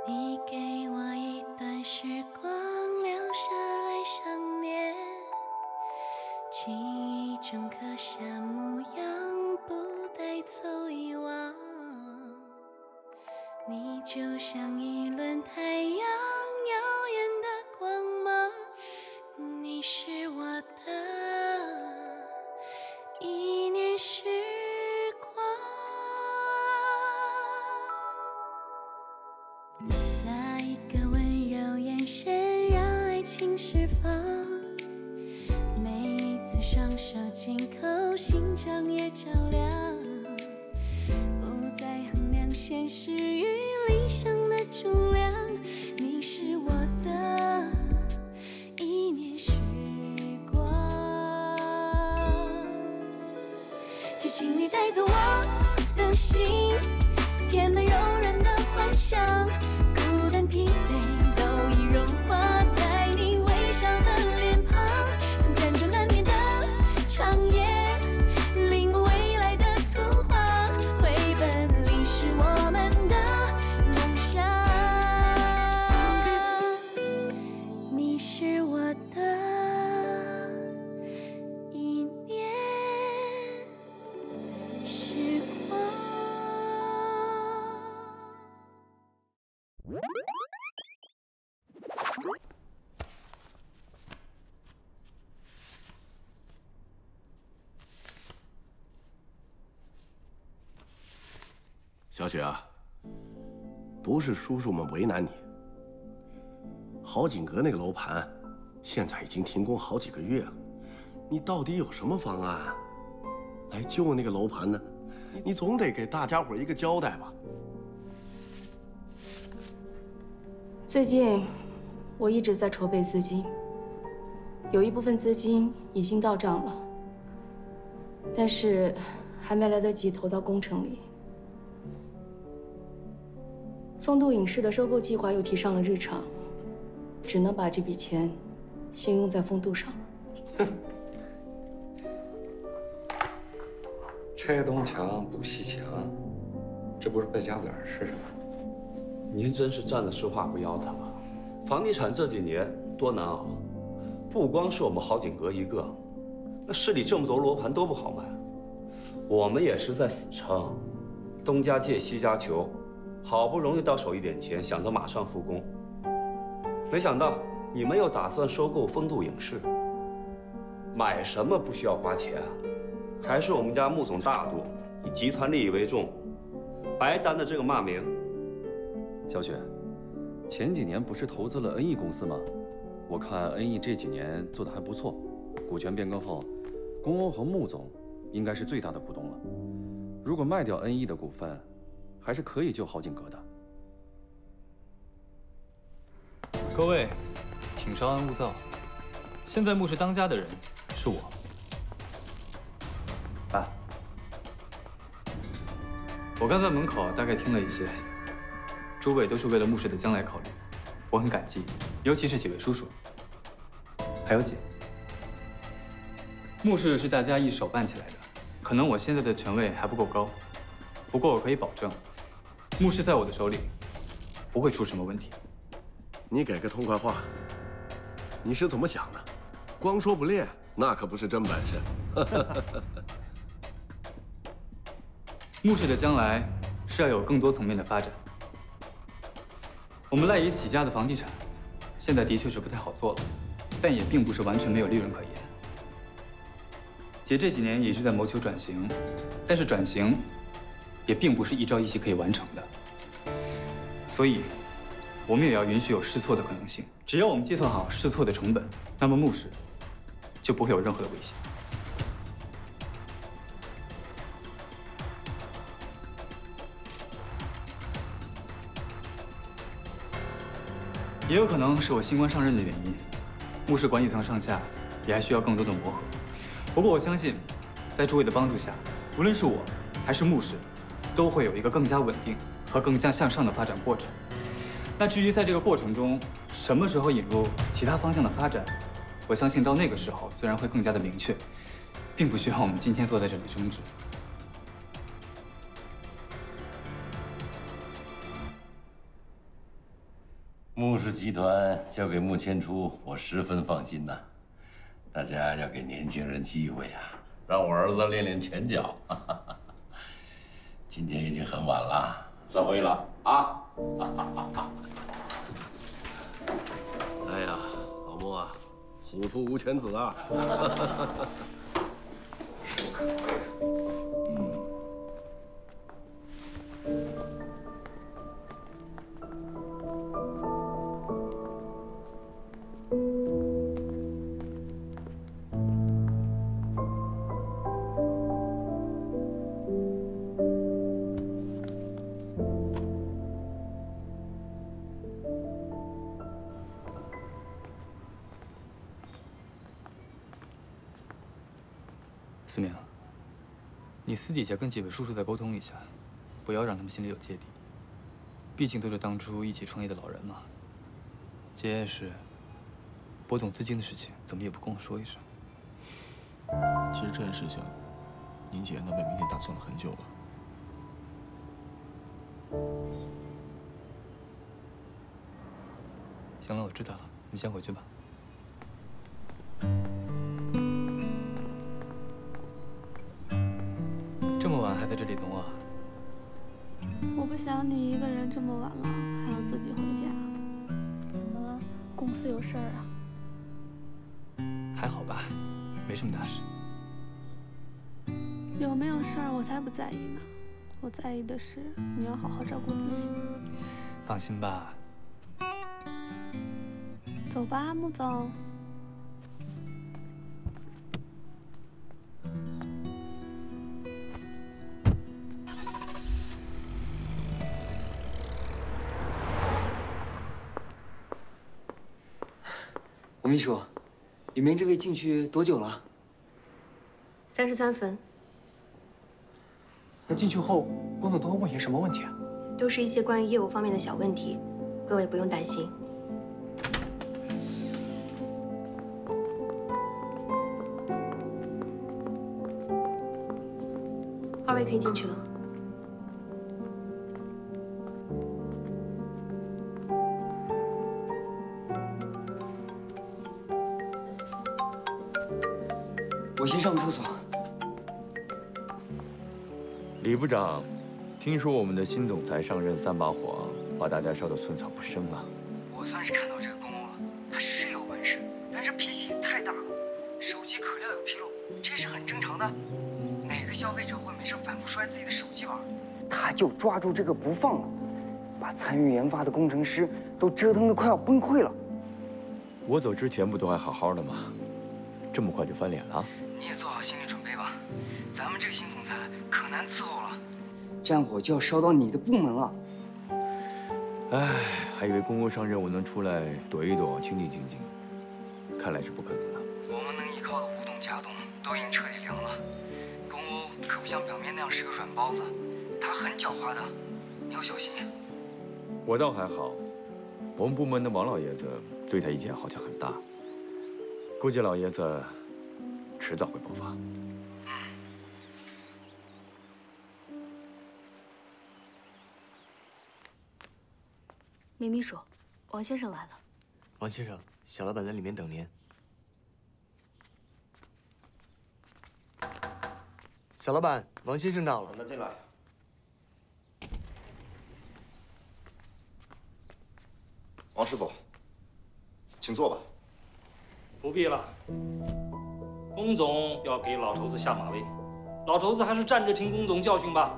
你给我一段时光，留下来想念，记忆中刻下模样，不带走遗忘。你就像一轮太阳，耀眼的光芒，你是我的一念时光。那一个温柔眼神，让爱情释放。每一次双手紧扣，心肠也照亮。不再衡量现实与理想的重量，你是我的一念时光。就请你带走我的心，填满柔软的幻想，孤单疲惫都已融化在你微笑的脸庞。曾辗转难眠的长夜，领悟未来的图画，绘本里是我们的梦想。你是我的一念时光。 小雪啊，不是叔叔们为难你，好景阁那个楼盘现在已经停工好几个月了，你到底有什么方案来救那个楼盘呢？你总得给大家伙一个交代吧。 最近我一直在筹备资金，有一部分资金已经到账了，但是还没来得及投到工程里。风度影视的收购计划又提上了日程，只能把这笔钱先用在风度上了。 哼，拆东墙补西墙，这不是败家子儿是什么？ 您真是站着说话不腰疼啊！房地产这几年多难熬，不光是我们好景阁一个，那市里这么多楼盘都不好卖，我们也是在死撑，东家借西家求，好不容易到手一点钱，想着马上复工，没想到你们又打算收购风度影视，买什么不需要花钱啊？还是我们家穆总大度，以集团利益为重，白担的这个骂名。 小雪，前几年不是投资了恩义公司吗？我看恩义这几年做得还不错，股权变更后，龚欧和穆总应该是最大的股东了。如果卖掉恩义的股份，还是可以救好景阁的。 各位，请稍安勿躁。现在穆氏当家的人是我。 啊， 我刚在门口大概听了一些，诸位都是为了穆氏的将来考虑，我很感激，尤其是几位叔叔，还有姐。穆氏是大家一手办起来的，可能我现在的权位还不够高，不过我可以保证，穆氏在我的手里不会出什么问题。 你给个痛快话，你是怎么想的？光说不练，那可不是真本事。 穆氏的将来是要有更多层面的发展。我们赖以起家的房地产，现在的确是不太好做了，但也并不是完全没有利润可言。姐这几年也是在谋求转型，但是转型也并不是一朝一夕可以完成的，所以我们也要允许有试错的可能性。只要我们计算好试错的成本，那么穆氏就不会有任何的危险。也有可能是我新官上任的原因，穆氏管理层上下也还需要更多的磨合。不过我相信，在诸位的帮助下，无论是我还是穆氏，都会有一个更加稳定和更加向上的发展过程。那至于在这个过程中，什么时候引入其他方向的发展，我相信到那个时候自然会更加的明确，并不需要我们今天坐在这里争执。 穆氏集团交给穆千初，我十分放心呐。大家要给年轻人机会呀，让我儿子练练拳脚。今天已经很晚了，散会了啊！ 哎呀，老穆啊，虎父无犬子啊！ 思明，你私底下跟几位叔叔再沟通一下，不要让他们心里有芥蒂。毕竟都是当初一起创业的老人嘛。结业时，拨动资金的事情，怎么也不跟我说一声？ 其实这件事情，宁姐那边明天打算了很久了。 行了，我知道了，你先回去吧。这么晚还在这里等我？ 我不想你一个人这么晚了还要自己回家。 怎么了？公司有事儿啊？ 还好吧，没什么大事。 有没有事儿我才不在意呢，我在意的是你要好好照顾自己。 放心吧。 走吧，穆总。 吴秘书，里面这位进去多久了 ？33分。 那进去后，工作都会问些什么问题啊？ 都是一些关于业务方面的小问题，各位不用担心。2位可以进去了。 我先上个厕所。 李部长，听说我们的新总裁上任3把火，把大家烧得寸草不生啊。 我算是看到这个公公了，他是有本事，但是脾气也太大了。手机壳料有纰漏，这是很正常的。哪个消费者会没事反复摔自己的手机玩？他就抓住这个不放了，把参与研发的工程师都折腾得快要崩溃了。 我走之前不都还好好的吗？这么快就翻脸了？ 你也做好心理准备吧，咱们这个新总裁可难伺候了，战火就要烧到你的部门了。 唉，还以为公公上任我能出来躲一躲、清静清静，看来是不可能了。 我们能依靠的吴董、贾董都已经彻底凉了。公欧可不像表面那样是个软包子，他很狡猾的，你要小心。 我倒还好，我们部门的王老爷子对他意见好像很大，估计老爷子迟早会爆发。 梅秘书，王先生来了。 王先生，小老板在里面等您。小老板，王先生到了。 让他进来。王师傅，请坐吧。 不必了。龚总要给老头子下马威，老头子还是站着听龚总教训吧。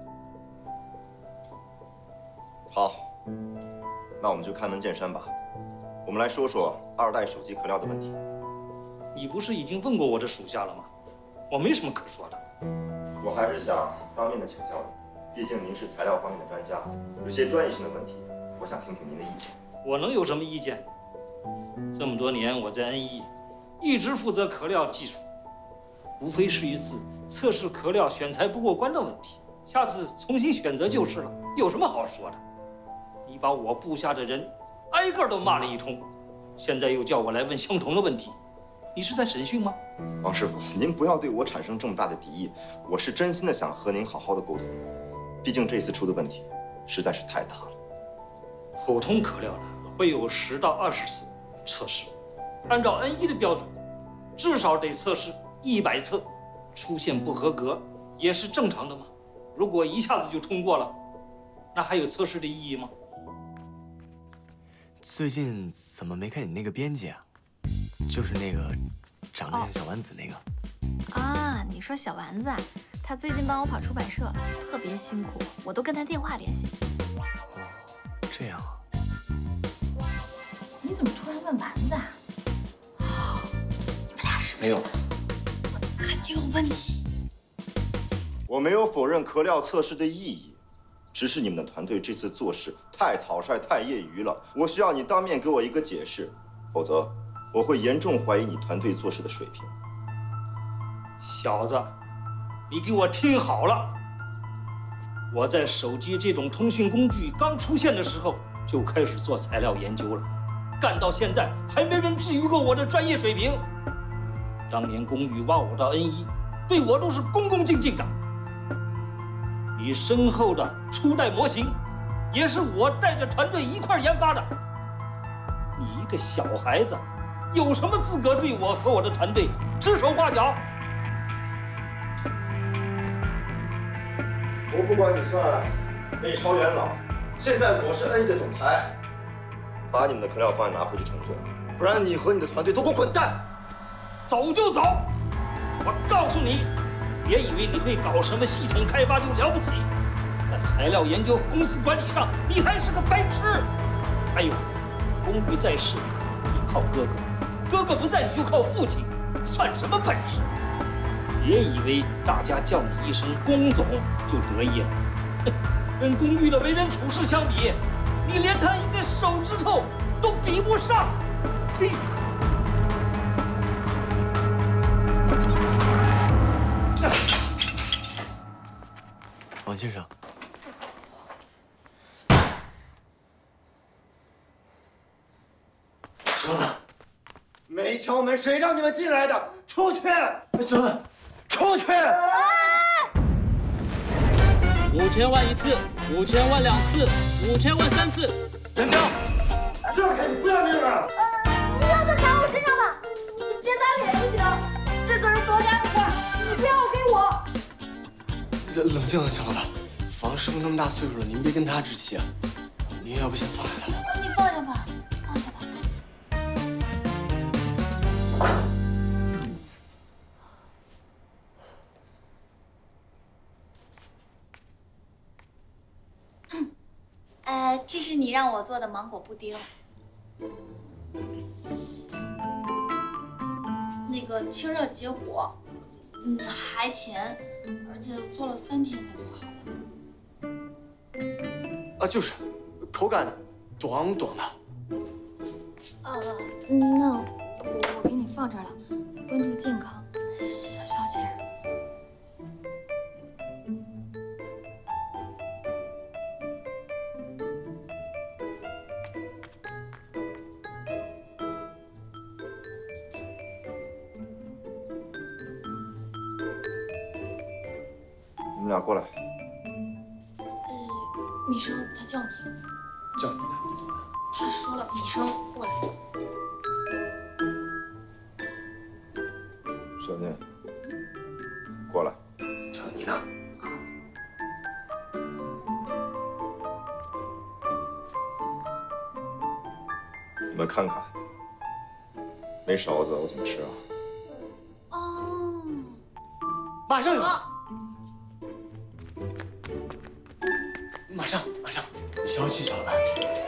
好，那我们就开门见山吧。我们来说说2代手机壳料的问题。 你不是已经问过我这属下了吗？我没什么可说的。 我还是想当面的请教你，毕竟您是材料方面的专家，有些专业性的问题，我想听听您的意见。 我能有什么意见？这么多年我在 NE， 一直负责壳料技术，无非是一次测试壳料选材不过关的问题，下次重新选择就是了，有什么好说的？你把我部下的人挨个都骂了一通，现在又叫我来问相同的问题，你是在审讯吗？ 王师傅，您不要对我产生这么大的敌意，我是真心的想和您好好的沟通，毕竟这次出的问题实在是太大了。 普通壳料了， 会有10到20次测试。按照 N1的标准，至少得测试100次，出现不合格也是正常的嘛。如果一下子就通过了，那还有测试的意义吗？ 最近怎么没看你那个编辑啊？就是那个长得像小丸子那个。 啊，你说小丸子啊？他最近帮我跑出版社，特别辛苦，我都跟他电话联系。 哦，这样啊。 你怎么突然问丸子啊？你们俩是不是？ 没有， 肯定有问题。 我没有否认壳料测试的意义，只是你们的团队这次做事太草率、太业余了。我需要你当面给我一个解释，否则我会严重怀疑你团队做事的水平。 小子，你给我听好了！我在手机这种通讯工具刚出现的时候就开始做材料研究了，干到现在还没人质疑过我的专业水平。当年龚宇挖我到 N1，对我都是恭恭敬敬的。你身后的初代模型，也是我带着团队一块研发的。你一个小孩子，有什么资格对我和我的团队指手画脚？ 我不管你算内超元老，现在我是 N1的总裁，把你们的壳料方案拿回去重做，不然你和你的团队都给我滚蛋！ 走就走！我告诉你，别以为你会搞什么系统开发就了不起，在材料研究、公司管理上，你还是个白痴。还有，龚宇在世，你靠哥哥；哥哥不在，你就靠父亲，算什么本事？别以为大家叫你一声龚总就得意了，跟龚玉的为人处事相比，你连他一个手指头都比不上。呸！ 王先生， 行了，没敲门，谁让你们进来的？出去！行了，出去 ！5000万1次，5000万2次，5000万3次，成交！ 让开，你不要命了？ 你要就打我身上吧，你别打脸就行。这可是国家的事儿，你不要给我。 冷静，小老板，房师傅那么大岁数了，您别跟他置气啊。您要不先放下他。 你放下吧，放下吧。这是你让我做的芒果布丁，那个清热解火，还甜，而且做了3天才做好的。 啊，就是口感短短的。 那我给你放这儿了，关注健康，小姐。 你们俩过来。 米生，他叫你。 叫你呢？你怎么了？ 他说了，米生过来。 小念，过来。 叫你呢。 你们看看，没勺子我怎么吃啊？ 哦， 马上有。马上，消气，小老板。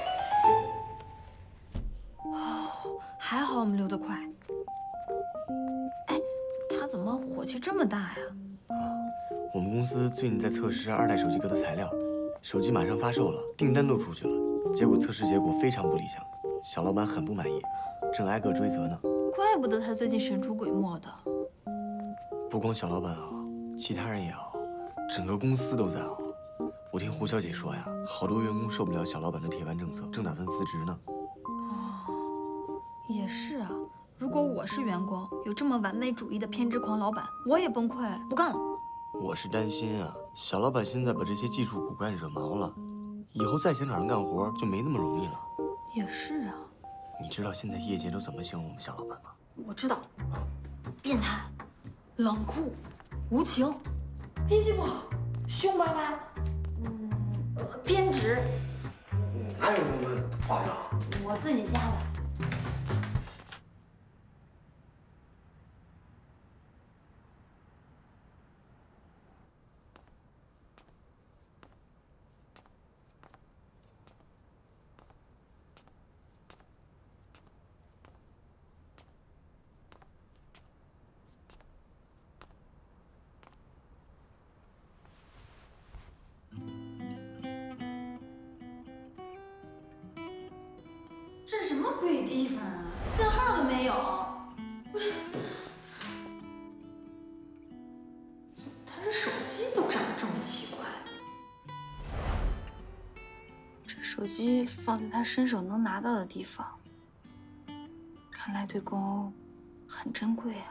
哦，还好我们溜得快。哎，他怎么火气这么大呀？ 我们公司最近在测试2代手机壳的材料，手机马上发售了，订单都出去了，结果测试结果非常不理想，小老板很不满意，正挨个追责呢。 怪不得他最近神出鬼没的。 不光小老板熬，其他人也熬，整个公司都在熬。我听胡小姐说呀，好多员工受不了小老板的铁腕政策，正打算辞职呢。 哦，也是啊。如果我是员工，有这么完美主义的偏执狂老板，我也崩溃，不干了。 我是担心啊，小老板现在把这些技术骨干惹毛了，以后再想找人干活就没那么容易了。 也是啊。 你知道现在业界都怎么形容我们夏老板吗？ 我知道，变态、冷酷、无情、脾气不好、凶巴巴，偏执。 哪有那么夸张？ 我自己加的。这什么鬼地方啊？信号都没有！不是，怎么他这手机都长得这么奇怪？这手机放在他伸手能拿到的地方，看来对宫欧很珍贵啊。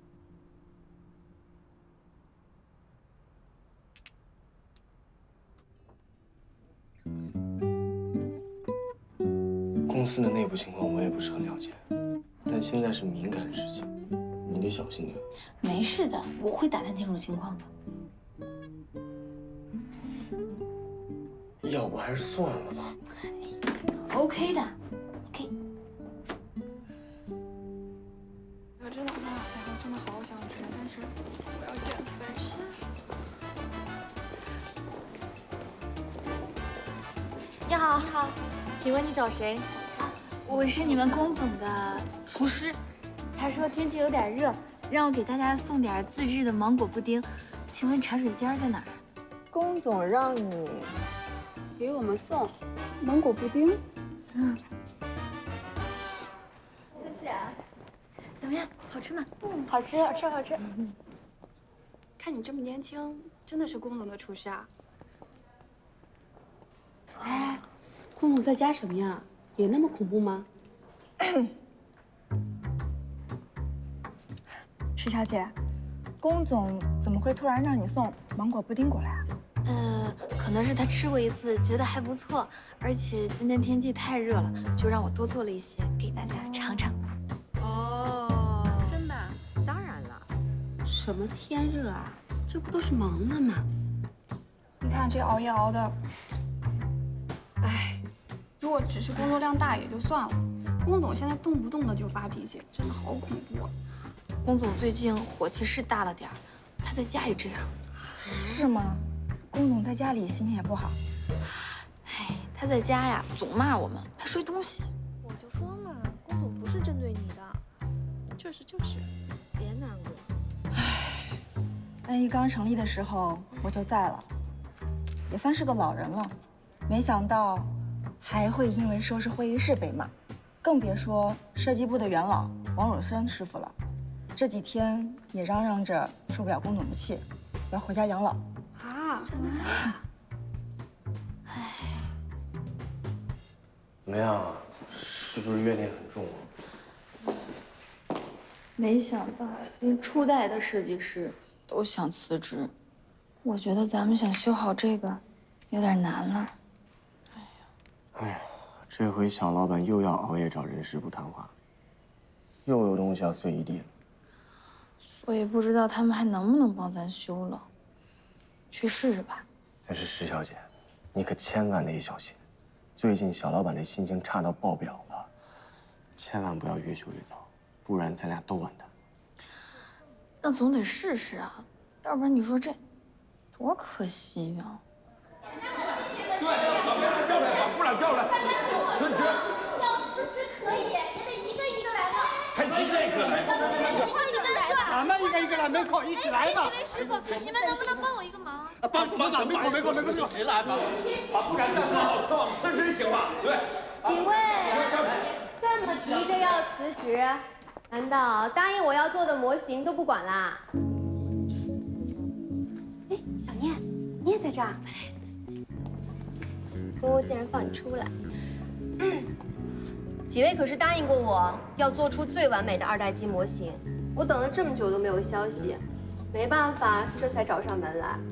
公司的内部情况我也不是很了解，但现在是敏感时期，你得小心点。 没事的，我会打探清楚情况的。 要不还是算了吧。 OK 的 ，OK。 我真的，哇塞，我真的好想吃，但是我要减肥。 你好，你好，请问你找谁？ 我是你们龚总的厨师，他说天气有点热，让我给大家送点自制的芒果布丁。请问茶水间在哪儿？ 龚总让你给我们送芒果布丁。 谢谢。怎么样？好吃吗？ 好吃，好吃，好吃。看你这么年轻，真的是龚总的厨师啊。 哎，龚总在家什么呀？也那么恐怖吗？ 石小姐，龚总怎么会突然让你送芒果布丁过来啊？ 可能是他吃过一次，觉得还不错，而且今天天气太热了，就让我多做了一些给大家尝尝。 哦， 真的？当然了。 什么天热啊？这不都是忙的吗？ 你看这熬夜熬的，哎，如果只是工作量大也就算了，龚总现在动不动的就发脾气，真的好恐怖啊。 龚总最近火气是大了点儿，他在家也这样。 是吗？龚总在家里心情也不好。 哎，他在家呀，总骂我们，还摔东西。 我就说嘛，龚总不是针对你的。就是，别难过。 唉，NE刚成立的时候我就在了，也算是个老人了，没想到还会因为收拾会议室被骂，更别说设计部的元老王永森师傅了。这几天也嚷嚷着受不了龚总的气，要回家养老。 啊，真的假的？哎， 怎么样？是不是怨念很重啊？ 没想到连初代的设计师都想辞职，我觉得咱们想修好这个有点难了。 哎呀，这回小老板又要熬夜找人事部谈话，又有东西要碎一地了。 所以不知道他们还能不能帮咱修了，去试试吧。 但是石小姐，你可千万得小心，最近小老板这心情差到爆表了，千万不要越修越糟，不然咱俩都完蛋。 那总得试试啊，要不然你说这多可惜呀！ 对，小编调来，把部长调来，辞职。 要辞职可以，也得一个一个来嘛。 才一个一个来。 咱们一个一个来，门口一起来嘛。 这位师傅，你们能不能帮我一个忙？ 帮什么忙？门口，谁来吧？把部长叫上，辞职行吧？对。 几位，这么急着要辞职，难道答应我要做的模型都不管啦？哎，小念，你也在这儿？公公竟然放你出来。几位可是答应过我要做出最完美的2代机模型，我等了这么久都没有消息，没办法，这才找上门来。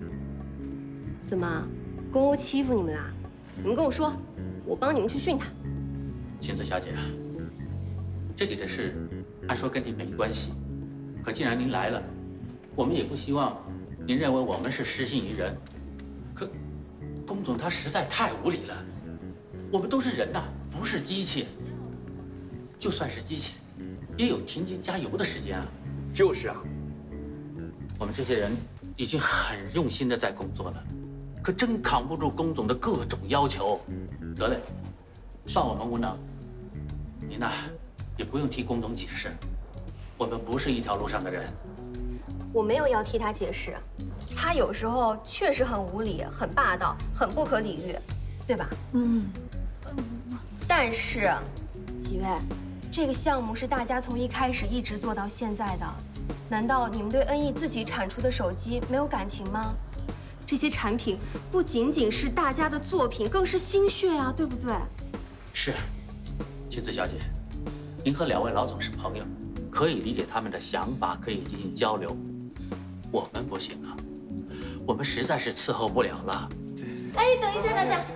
怎么，公公欺负你们啦？你们跟我说，我帮你们去训他。 晴子小姐，这里的事按说跟你没关系，可既然您来了，我们也不希望您认为我们是失信于人。可龚总他实在太无理了，我们都是人呐，不是机器。就算是机器，也有停机加油的时间啊。 就是啊， 我们这些人已经很用心的在工作了，可真扛不住龚总的各种要求。得嘞，算我们无能。您呐，也不用替龚总解释，我们不是一条路上的人。 我没有要替他解释，他有时候确实很无理、很霸道、很不可理喻，对吧？但是，几位，这个项目是大家从一开始一直做到现在的，难道你们对恩义自己产出的手机没有感情吗？这些产品不仅仅是大家的作品，更是心血啊，对不对？ 是，晴子小姐，您和2位老总是朋友，可以理解他们的想法，可以进行交流。我们不行啊，我们实在是伺候不了了。 哎，等一下，大家，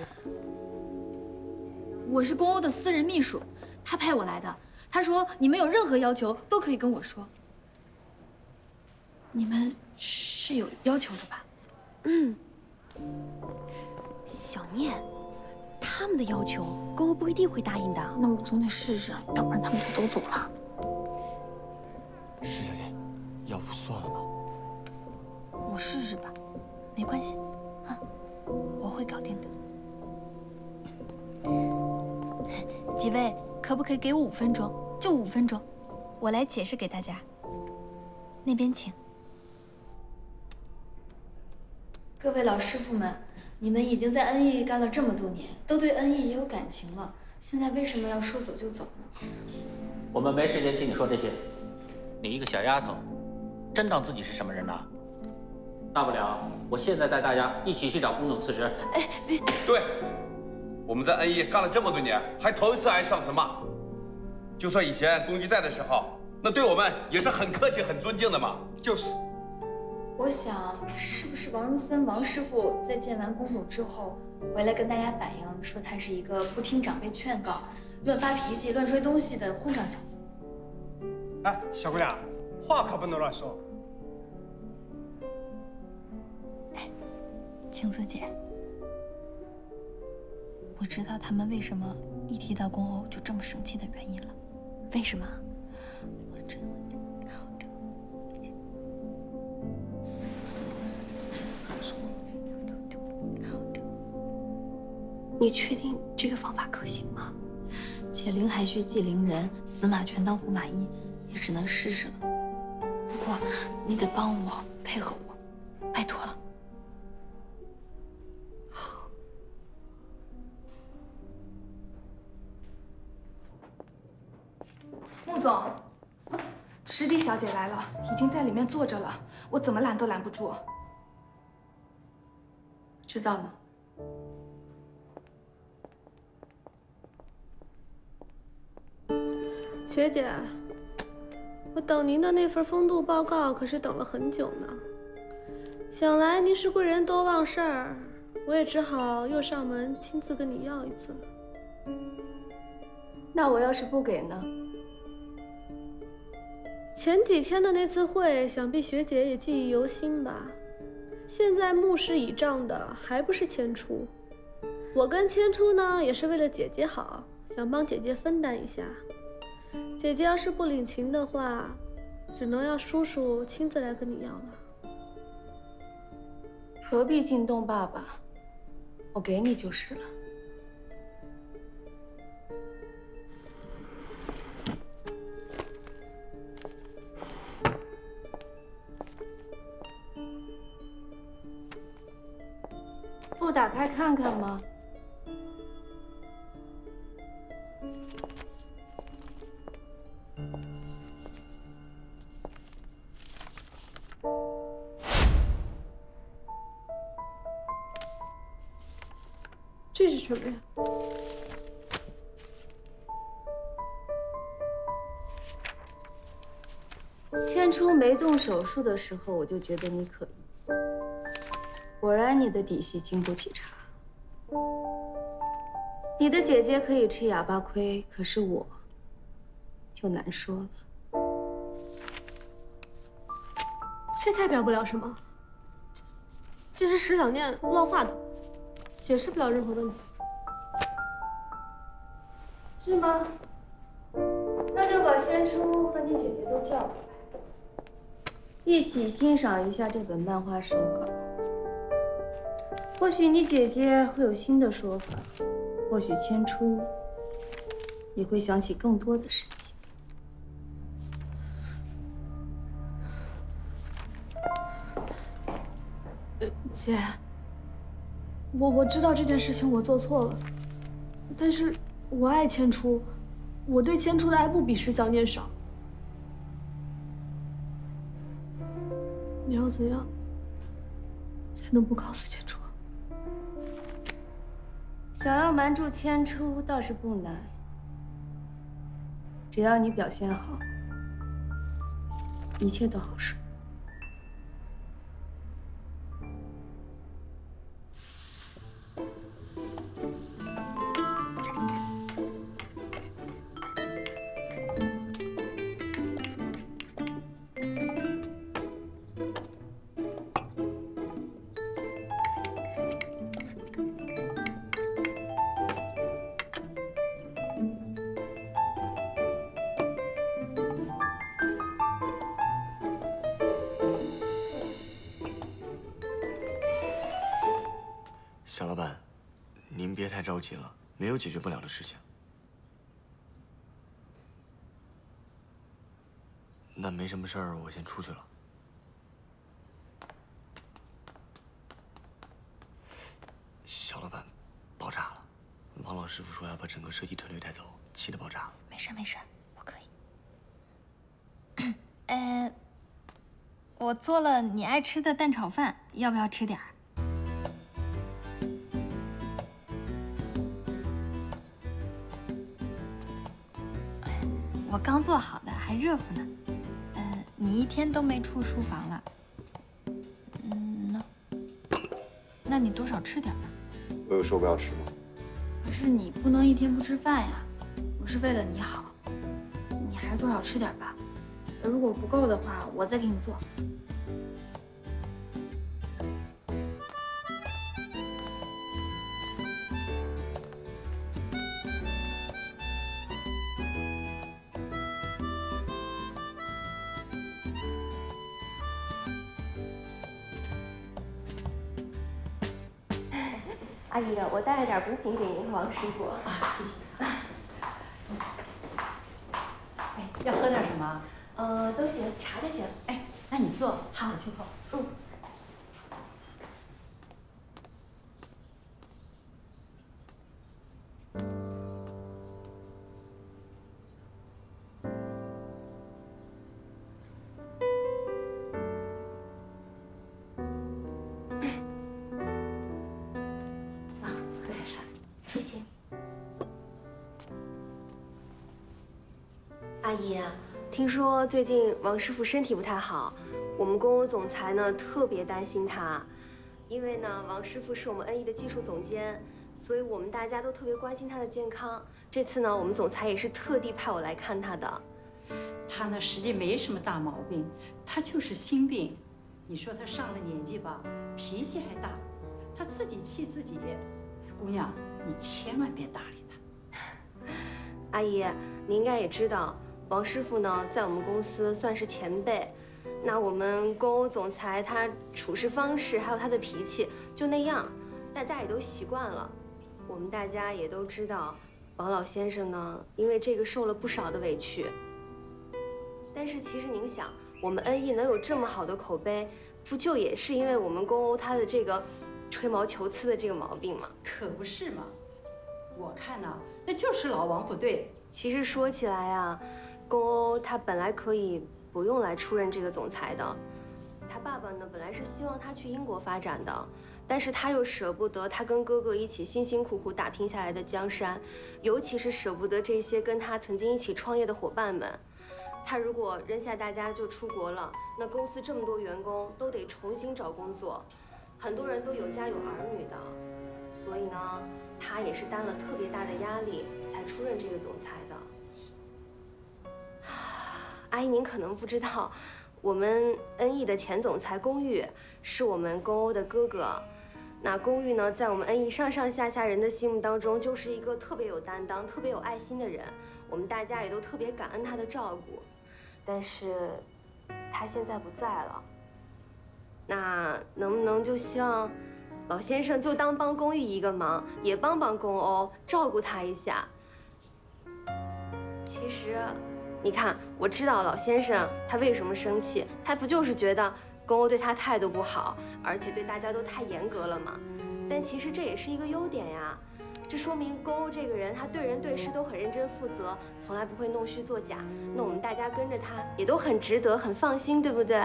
我是公欧的私人秘书，他派我来的。他说你们有任何要求都可以跟我说。你们是有要求的吧？ 小念，他们的要求公欧不一定会答应的。 那我总得试试，要不然他们就都走了。 施小姐，要不算了吧？ 我试试吧，没关系，啊，我会搞定的。几位，可不可以给我5分钟？就5分钟，我来解释给大家。那边请。各位老师傅们，你们已经在恩义干了这么多年，都对恩义也有感情了，现在为什么要说走就走呢？ 我们没时间听你说这些。你一个小丫头，真当自己是什么人呢？大不了，我现在带大家一起去找龚总辞职。 哎，别！ 对，我们在恩义干了这么多年，还头一次挨上司骂。就算以前龚局在的时候，那对我们也是很客气、很尊敬的嘛。就是。 我想，是不是王荣森王师傅在见完龚总之后，回来跟大家反映说他是一个不听长辈劝告、乱发脾气、乱摔东西的混账小子？ 哎，小姑娘，话可不能乱说。 晴子姐，我知道他们为什么一提到龚欧就这么生气的原因了。 为什么？你确定这个方法可行吗？ 解铃还须系铃人，死马全当活马医，也只能试试了。不过你得帮我配合我，拜托了。 穆总，池底小姐来了，已经在里面坐着了，我怎么拦都拦不住。 知道了。 学姐，我等您的那份风度报告可是等了很久呢。想来您是贵人多忘事儿，我也只好又上门亲自跟你要一次了。 那我要是不给呢？ 前几天的那次会，想必学姐也记忆犹新吧？现在目视倚仗的还不是千初？我跟千初呢，也是为了姐姐好，想帮姐姐分担一下。姐姐要是不领情的话，只能要叔叔亲自来跟你要了。 何必惊动爸爸？我给你就是了。不打开看看吗？ 这是什么呀？ 千初没动手术的时候，我就觉得你可疑。果然，你的底细经不起查。 你的姐姐可以吃哑巴亏，可是我就难说了。 这代表不了什么，这是石小念乱画的，解释不了任何问题，是吗？ 那就把千初和你姐姐都叫过来，一起欣赏一下这本漫画手稿。或许你姐姐会有新的说法，或许千初也会想起更多的事情。 姐，我知道这件事情我做错了，但是我爱千初，我对千初的爱不比石小念少。你要怎样才能不告诉千初？ 想要瞒住千初倒是不难，只要你表现好，一切都好说。 小老板，您别太着急了，没有解决不了的事情。那没什么事儿，我先出去了。小老板，爆炸了！王老师傅说要把整个设计团队带走，气得爆炸了。 没事没事，我可以。我做了你爱吃的蛋炒饭，要不要吃点儿？我刚做好的，还热乎呢。你一天都没出书房了。那你多少吃点吧。 我有说不要吃吗？ 可是你不能一天不吃饭呀。我是为了你好，你还是多少吃点吧。如果不够的话，我再给你做。 阿姨，我带了点补品给您和王师傅。 啊，谢谢。哎，要喝点什么？ 都行，茶就行。 哎，那你坐，好，我去泡。 谢谢。阿姨，听说最近王师傅身体不太好，我们公司总裁呢特别担心他，因为呢王师傅是我们恩义的技术总监，所以我们大家都特别关心他的健康。这次呢，我们总裁也是特地派我来看他的。 他呢实际没什么大毛病，他就是心病。你说他上了年纪吧，脾气还大，他自己气自己。姑娘，你千万别搭理他。 阿姨，你应该也知道，王师傅呢在我们公司算是前辈。那我们公欧总裁他处事方式还有他的脾气就那样，大家也都习惯了。我们大家也都知道，王老先生呢因为这个受了不少的委屈。但是其实您想，我们恩义能有这么好的口碑，不就也是因为我们公欧他的这个吹毛求疵的这个毛病吗？ 可不是嘛，我看呢，那就是老王不对。 其实说起来啊，公欧他本来可以不用来出任这个总裁的，他爸爸呢本来是希望他去英国发展的，但是他又舍不得他跟哥哥一起辛辛苦苦打拼下来的江山，尤其是舍不得这些跟他曾经一起创业的伙伴们。他如果扔下大家就出国了，那公司这么多员工都得重新找工作，很多人都有家有儿女的，所以呢， 他也是担了特别大的压力才出任这个总裁的。阿姨，您可能不知道，我们恩义的前总裁龚玉是我们龚欧的哥哥。那龚玉呢，在我们恩义上上下下人的心目当中，就是一个特别有担当、特别有爱心的人。我们大家也都特别感恩他的照顾。但是，他现在不在了。那能不能就希望老先生就当帮龚玉一个忙，也帮帮龚欧，照顾他一下？其实。 你看，我知道老先生他为什么生气，他不就是觉得龚欧对他态度不好，而且对大家都太严格了吗？但其实这也是一个优点呀，这说明龚欧这个人他对人对事都很认真负责，从来不会弄虚作假。那我们大家跟着他也都很值得，很放心，对不对？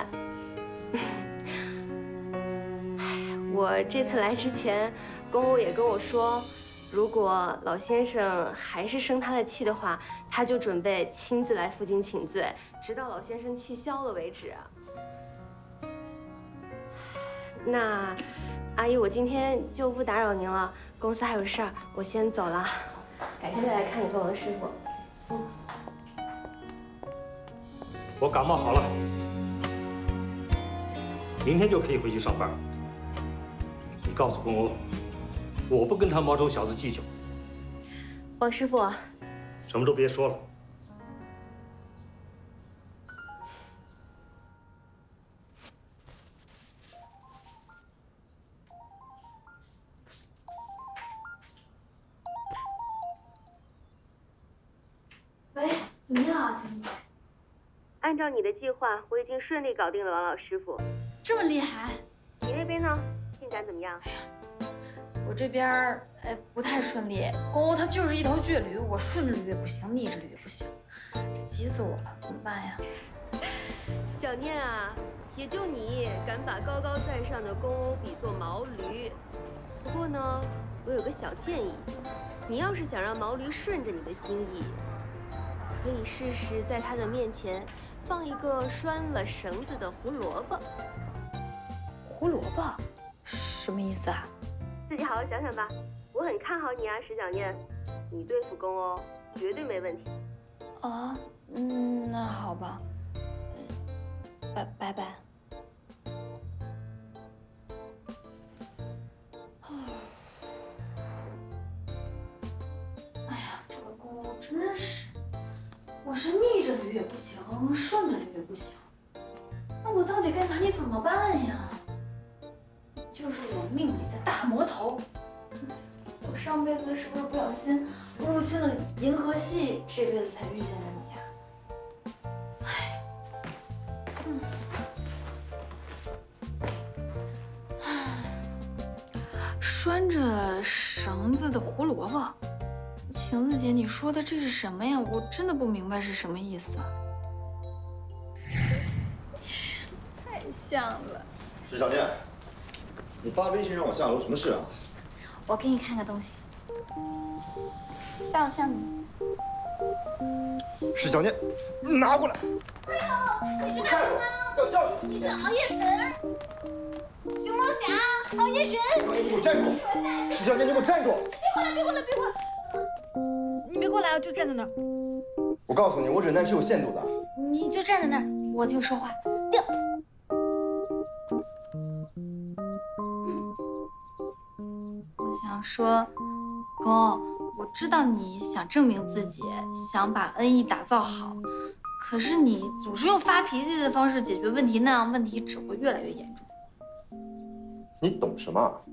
我这次来之前，龚欧也跟我说。 如果老先生还是生他的气的话，他就准备亲自来附近请罪，直到老先生气消了为止。那，阿姨，我今天就不打扰您了，公司还有事儿，我先走了，改天再来看你跟王师傅。 我感冒好了，明天就可以回去上班。你告诉龚欧。 我不跟他毛头小子计较。 王师傅， 什么都别说了。 喂，怎么样啊，晴姐？按照你的计划，我已经顺利搞定了王老师傅。 这么厉害？ 你那边呢？进展怎么样？ 我这边不太顺利，龚欧他就是一头倔驴，我顺着驴也不行，逆着驴也不行，这急死我了，怎么办呀？ 小念啊，也就你敢把高高在上的龚欧比作毛驴。不过呢，我有个小建议，你要是想让毛驴顺着你的心意，可以试试在他的面前放一个拴了绳子的胡萝卜。 胡萝卜，什么意思啊？ 自己好好想想吧，我很看好你啊，石小念，你对付龚欧绝对没问题。 啊，那好吧，拜拜。哎呀，这个龚欧真是，我是逆着驴也不行，顺着驴也不行，那我到底该拿你怎么办呀？ 就是我命里的大魔头。我上辈子是不是不小心入侵了银河系，这辈子才遇见了你呀？哎，拴着绳子的胡萝卜，晴子姐，你说的这是什么呀？我真的不明白是什么意思。太像了。 石小念。 你发微信让我下楼，什么事啊？ 我给你看个东西，像不像你？ 石小念，你拿过来！ 哎呦，你是大熊猫， 要教训你是熬夜神，熊猫侠，熬夜神！ 你给我站住！石小念，你给我站住！ 别过来，别过来！ 你别过来，我就站在那儿。 我告诉你，我忍耐是有限度的。 你就站在那儿，我就说话。定。 我想说，龚欧，我知道你想证明自己，想把恩义打造好，可是你总是用发脾气的方式解决问题，那样问题只会越来越严重。 你懂什么？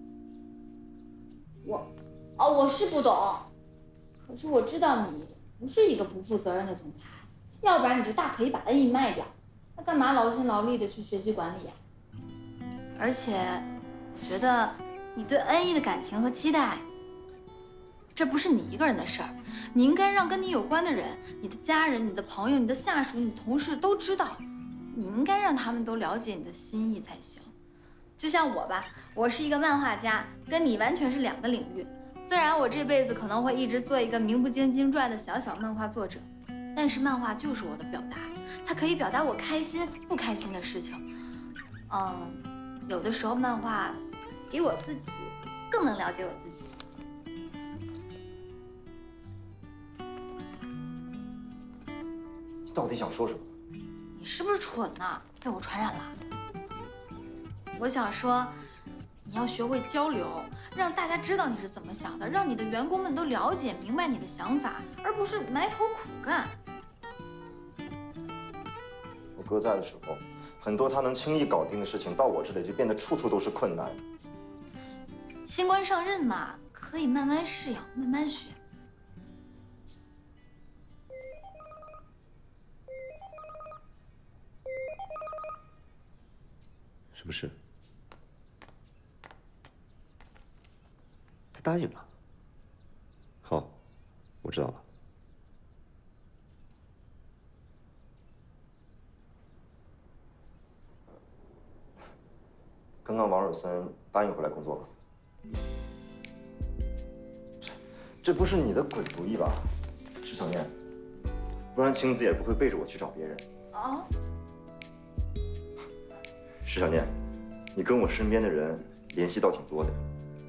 我是不懂，可是我知道你不是一个不负责任的总裁，要不然你就大可以把恩义卖掉，那干嘛劳心劳力的去学习管理呀？而且，我觉得。 你对恩义的感情和期待，这不是你一个人的事儿，你应该让跟你有关的人、你的家人、你的朋友、你的下属、你的同事都知道，你应该让他们都了解你的心意才行。就像我吧，我是一个漫画家，跟你完全是两个领域。虽然我这辈子可能会一直做一个名不经经传的小漫画作者，但是漫画就是我的表达，它可以表达我开心不开心的事情。有的时候漫画。 比我自己更能了解我自己。 你到底想说什么？ 你是不是蠢呢？被我传染了？我想说，你要学会交流，让大家知道你是怎么想的，让你的员工们都了解明白你的想法，而不是埋头苦干。 我哥在的时候，很多他能轻易搞定的事情，到我这里就变得处处都是困难。 新官上任嘛，可以慢慢适应，慢慢学。 什么事？他答应了。好，我知道了。 刚刚王尔森答应回来工作了。这不是你的鬼主意吧，石小念？不然晴子也不会背着我去找别人。 哦。 石小念，你跟我身边的人联系倒挺多的。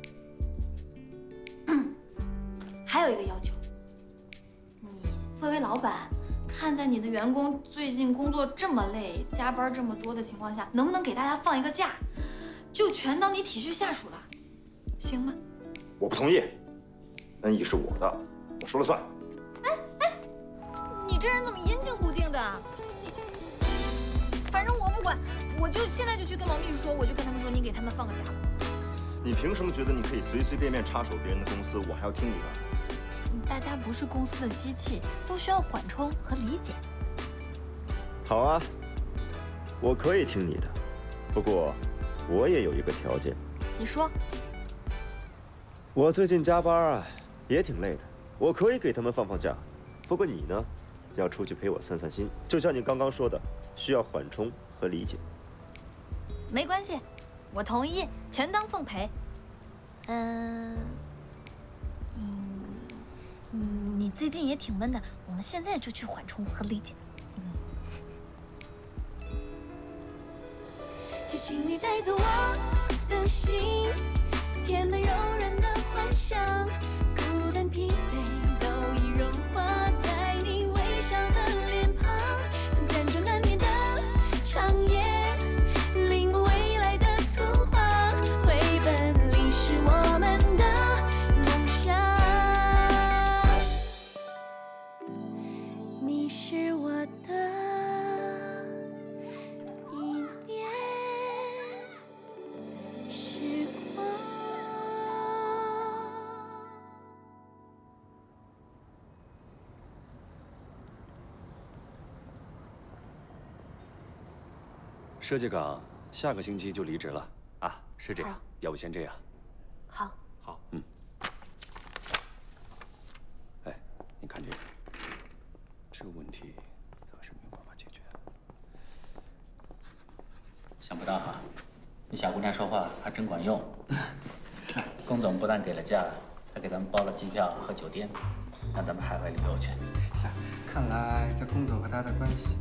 还有一个要求，你作为老板，看在你的员工最近工作这么累，加班这么多的情况下，能不能给大家放一个假，就全当你体恤下属了，行吗？ 我不同意，恩义是我的，我说了算。 你这人怎么阴晴不定的？反正我不管，我就现在就去跟王秘书说，我就跟他们说，你给他们放个假吧。 你凭什么觉得你可以随随便便插手别人的公司，我还要听你的？ 大家不是公司的机器，都需要缓冲和理解。 好啊，我可以听你的，不过我也有一个条件。 你说。 我最近加班啊，也挺累的，我可以给他们放假，不过你呢，要出去陪我散散心，就像你刚刚说的，需要缓冲和理解。 没关系，我同意，全当奉陪。你最近也挺闷的，我们现在就去缓冲和理解。 就请你带走我的心，填满柔软的幻想，孤单疲惫都已融化在你微笑的脸庞，曾辗转难眠的长夜，领悟未来的图画，绘本里是我们的梦想。你是我的一念时光。 设计岗下个星期就离职了啊，是这样，要不先这样。 好。 好，哎，你看这个，这个问题倒是没有办法解决。 想不到哈，你小姑娘说话还真管用。龚总不但给了假，还给咱们包了机票和酒店，让咱们海外旅游去。 看来这龚总和他的关系。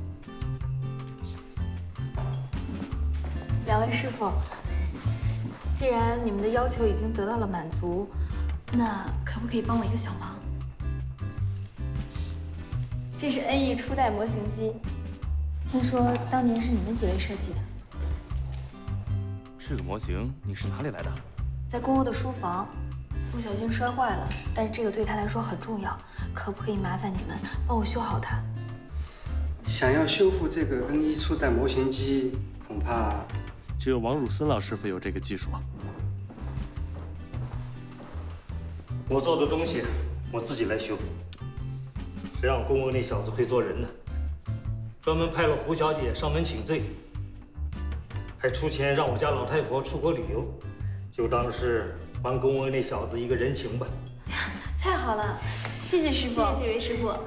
两位师傅，既然你们的要求已经得到了满足，那可不可以帮我一个小忙？这是 NE 初代模型机，听说当年是你们几位设计的。 这个模型你是哪里来的？ 在公欧的书房，不小心摔坏了，但是这个对他来说很重要，可不可以麻烦你们帮我修好它？ 想要修复这个 NE 初代模型机，恐怕只有王汝森老师傅有这个技术啊。 我做的东西我自己来修，谁让公欧那小子会做人呢？专门派了胡小姐上门请罪，还出钱让我家老太婆出国旅游，就当是还公欧那小子一个人情吧。 太好了，谢谢师傅， 谢谢几位师傅。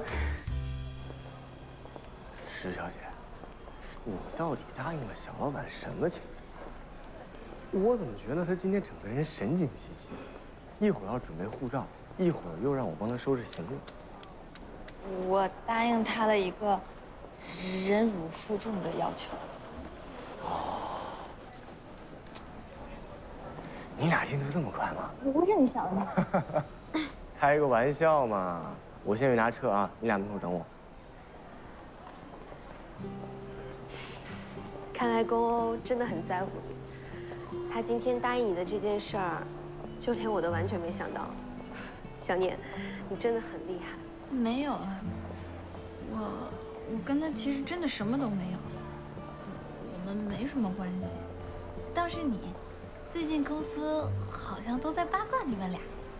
石小姐，你到底答应了小老板什么请求？我怎么觉得他今天整个人神经兮兮，一会儿要准备护照，一会儿又让我帮他收拾行李。 我答应他了一个忍辱负重的要求。 你俩进度这么快吗？ 我不是你想的。 开个玩笑嘛！我先去拿车啊，你俩门口等我。 看来宫欧真的很在乎你。他今天答应你的这件事儿，就连我都完全没想到。小念，你真的很厉害。 没有了，我跟他其实真的什么都没有，我们没什么关系。倒是你，最近公司好像都在八卦你们俩。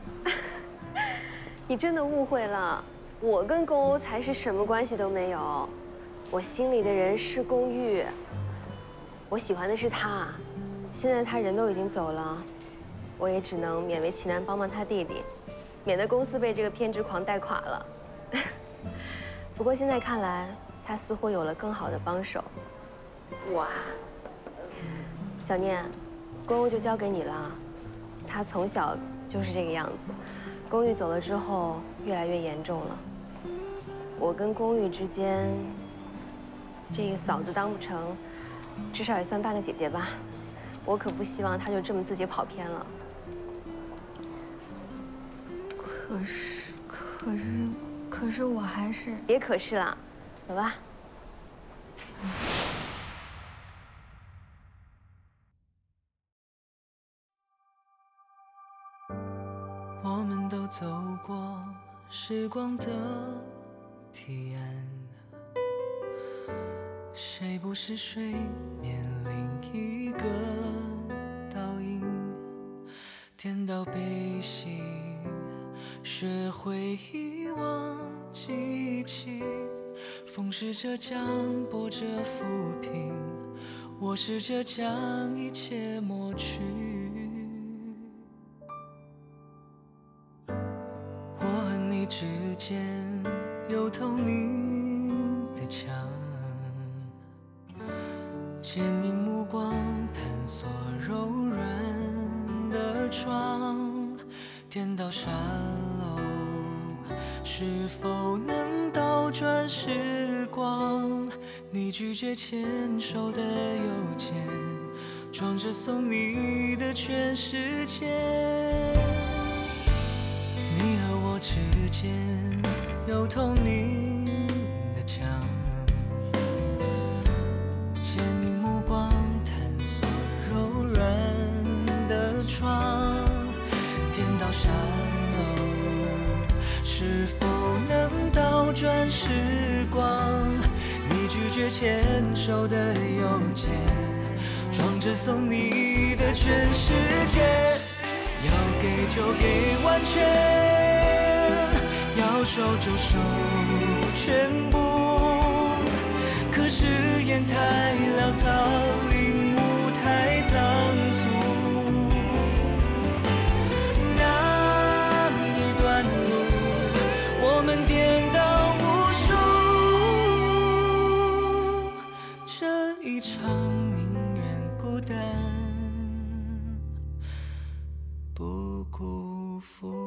你真的误会了，我跟宫欧才是什么关系都没有。我心里的人是宫玉，我喜欢的是他。现在他人都已经走了，我也只能勉为其难帮帮他弟弟，免得公司被这个偏执狂带垮了。不过现在看来，他似乎有了更好的帮手。哇，小念，宫欧就交给你了。他从小就是这个样子，宫玉走了之后，越来越严重了。我跟宫玉之间，这个嫂子当不成，至少也算半个姐姐吧。我可不希望他就这么自己跑偏了。 可是我还是…… 别可是了，走吧。 我们都走过时光的堤岸，谁不是水面另一个倒影？颠倒悲喜，学会遗忘记起。风试着将波折抚平，我试着将一切抹去。我和你之间有透明的墙，借你目光探索柔软的窗，颠倒沙漏，是否能倒转时光？你拒绝牵手的邮件，装着送你的全世界。你和我之间有透明的墙，借你目光探索柔软的窗，颠倒沙漏，是否能倒转时光？你拒绝牵手的邮件，装着送你的全世界。要给就给完全，要收就收全部。可是烟太潦草，领悟太仓促。那一段路，我们颠倒无数。这一场宁愿孤单，不辜负。